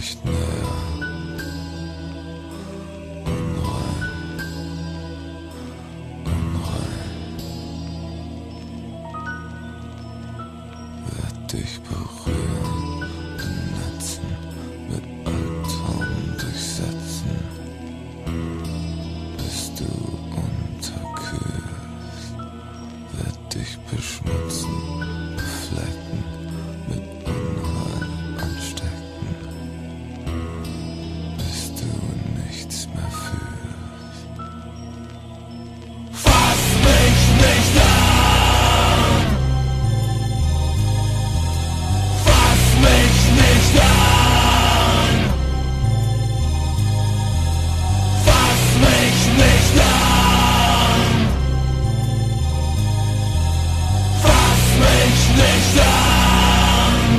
nicht näher. Unrein, unrein. Werd dich berühren, benetzen, mit Albtraum durchsetzen, bis du unterkühlst. Werd dich beschmutzen, beflecken, mit Unrein anstecken, bis du nichts mehr fühlst. Fass mich nicht an! Fass mich nicht an! Fass mich nicht an! Fass mich nicht an!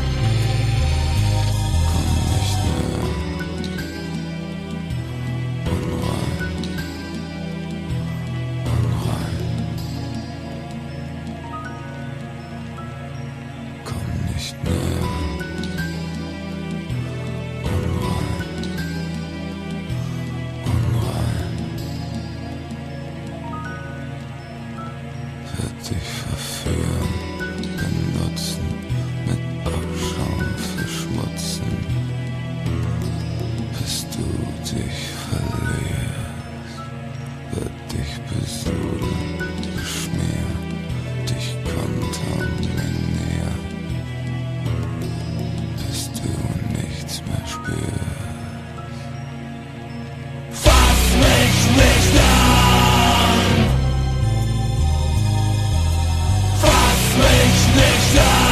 Komm nicht näher. Unrein, unrein. Komm nicht näher. Unrein, unrein. Werd dich verführen, benutzen, mit Abschaum verschmutzen, bis du dich verlierst. Werd dich besudeln, beschmieren, dich kontaminieren, bis du nichts mehr spürst. Fass mich nicht an! Fass mich nicht an!